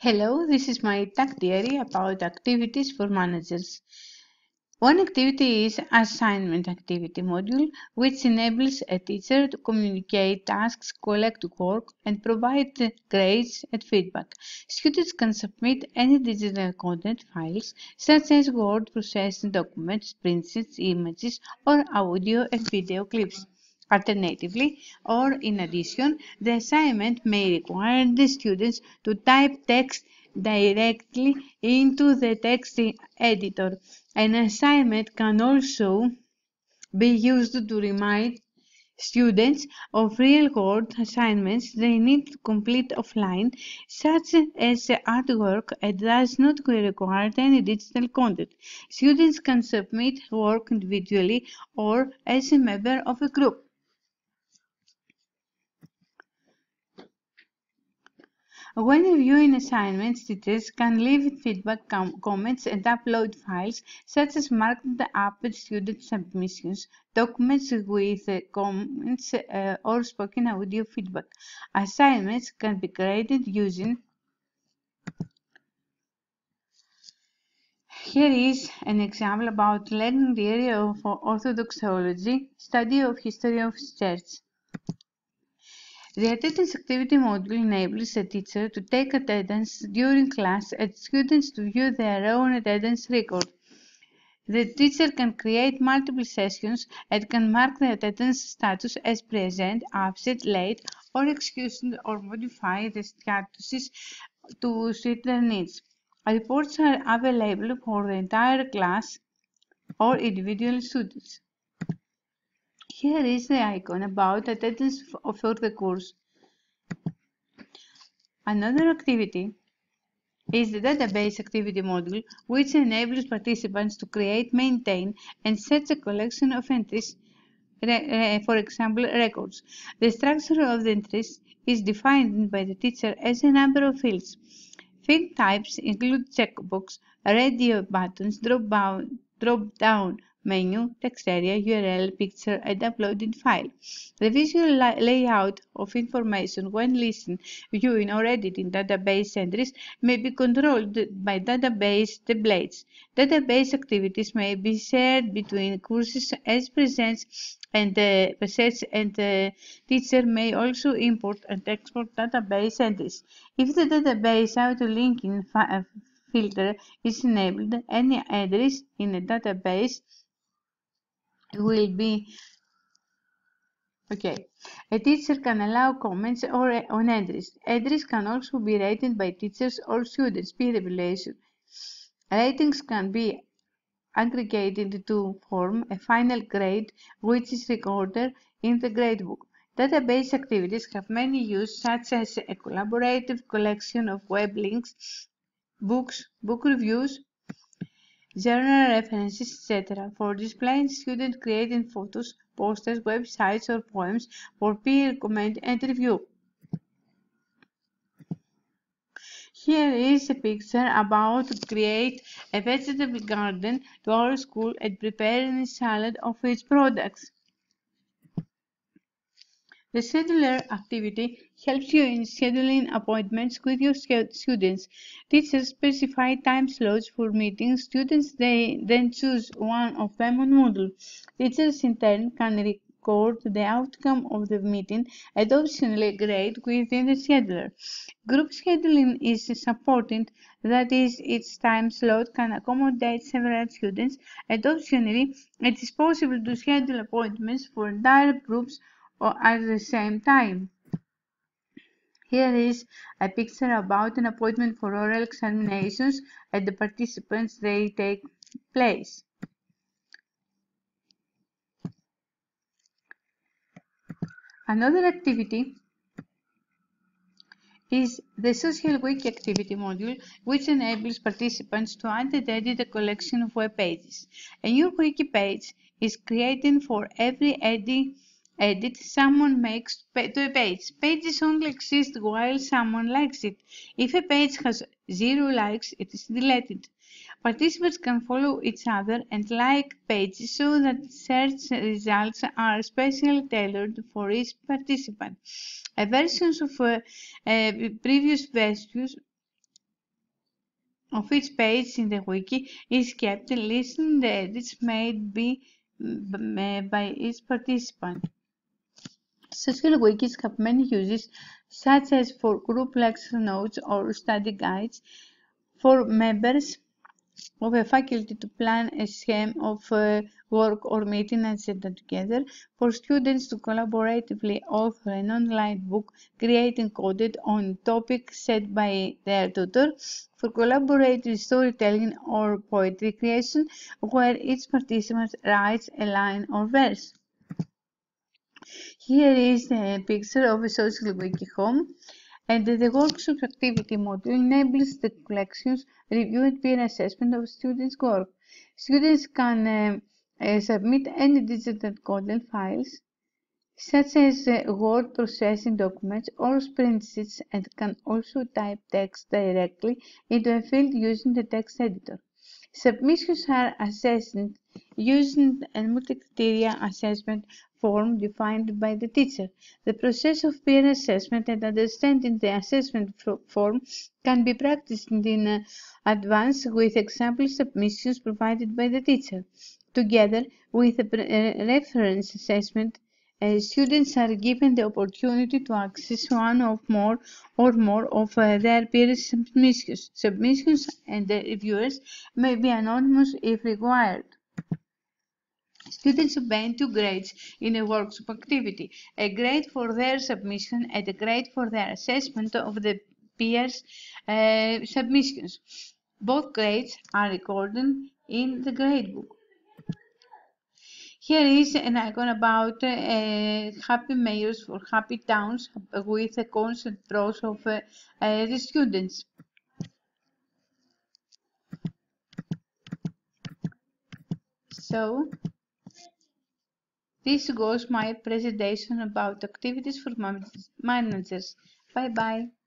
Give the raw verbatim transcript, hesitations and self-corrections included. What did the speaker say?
Hello, this is my tag diary about activities for managers. One activity is assignment activity module, which enables a teacher to communicate tasks, collect work, and provide grades and feedback. Students can submit any digital content files, such as word processed documents, printed images, or audio and video clips. Alternatively, or in addition, the assignment may require the students to type text directly into the text editor. An assignment can also be used to remind students of real-world assignments they need to complete offline, such as artwork, and does not require any digital content. Students can submit work individually or as a member of a group. When reviewing assignments, teachers can leave feedback, com comments, and upload files, such as marked up student submissions, documents with uh, comments, uh, or spoken audio feedback. Assignments can be graded using. Here is an example about learning the area of Orthodox theology, study of history of church. The attendance activity module enables a teacher to take attendance during class and students to view their own attendance record. The teacher can create multiple sessions and can mark the attendance status as present, absent, late, or excused, or modify the statuses to suit their needs. Reports are available for the entire class or individual students. Here is the icon about attendance for the course. Another activity is the database activity module, which enables participants to create, maintain, and set a collection of entries, for example, records. The structure of the entries is defined by the teacher as a number of fields. Field types include checkbox, radio buttons, drop-down menu, text area, U R L, picture, and uploaded file. The visual layout of information when listening, viewing, or editing database entries may be controlled by database templates. Database activities may be shared between courses as presents, and the research and the teacher may also import and export database entries. If the database auto-linking filter is enabled, any entries in a database will be okay. A teacher can allow comments or on entries. Entries can also be rated by teachers or students, peer evaluation. Ratings can be aggregated to form a final grade, which is recorded in the gradebook. Database activities have many uses, such as a collaborative collection of web links, books, book reviews, journal references, et cetera, for displaying student creating photos, posters, websites, or poems for peer comment and review. Here is a picture about to create a vegetable garden to our school and preparing a salad of its products. The scheduler activity helps you in scheduling appointments with your students. Teachers specify time slots for meetings. Students they then choose one of them on Moodle. Teachers in turn can record the outcome of the meeting and optionally grade within the scheduler. Group scheduling is supported, that is, each time slot can accommodate several students, and optionally it is possible to schedule appointments for entire groups or at the same time. Here is a picture about an appointment for oral examinations and the participants they take place. Another activity is the Social Wiki activity module, which enables participants to add and edit a collection of web pages. A new wiki page is created for every edit edit someone makes to a page. Pages only exist while someone likes it. If a page has zero likes, it is deleted. Participants can follow each other and like pages so that search results are specially tailored for each participant. A versions of uh, uh, previous versions of each page in the wiki is kept, listing the edits made by, by each participant. Social wikis have many uses, such as for group lecture notes or study guides, for members of a faculty to plan a scheme of uh, work or meeting agenda together, for students to collaboratively author an online book created coded on topic set by their tutor, for collaborative storytelling or poetry creation, where each participant writes a line or verse. Here is a picture of a social wiki home, and the workshop activity module enables the collections, review and peer assessment of students' work. Students can uh, uh, submit any digital content files, such as uh, word processing documents or spreadsheets, and can also type text directly into a field using the text editor. Submissions are assessed using a multi-criteria assessment form defined by the teacher. The process of peer assessment and understanding the assessment form can be practiced in advance with example submissions provided by the teacher. Together with a reference assessment, Uh, students are given the opportunity to access one of more or more of uh, their peer submissions. Submissions and the reviewers may be anonymous if required. Students obtain two grades in a workshop activity, a grade for their submission and a grade for their assessment of the peers' uh, submissions. Both grades are recorded in the gradebook. Here is an icon about uh, happy mayors for happy towns with a constant rows of uh, uh, the students. So, this was my presentation about activities for managers. Bye bye.